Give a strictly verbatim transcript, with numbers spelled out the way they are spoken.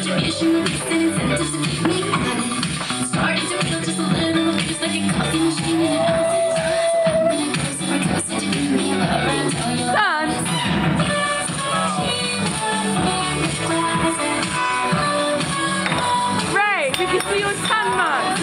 retribution, release and incentives to keep me at it. It's starting to feel just a little abused, like a coffee machine in an office. So I'm gonna go somewhere closer to give me a love and tell you Done. Ray, did you see your tan marks?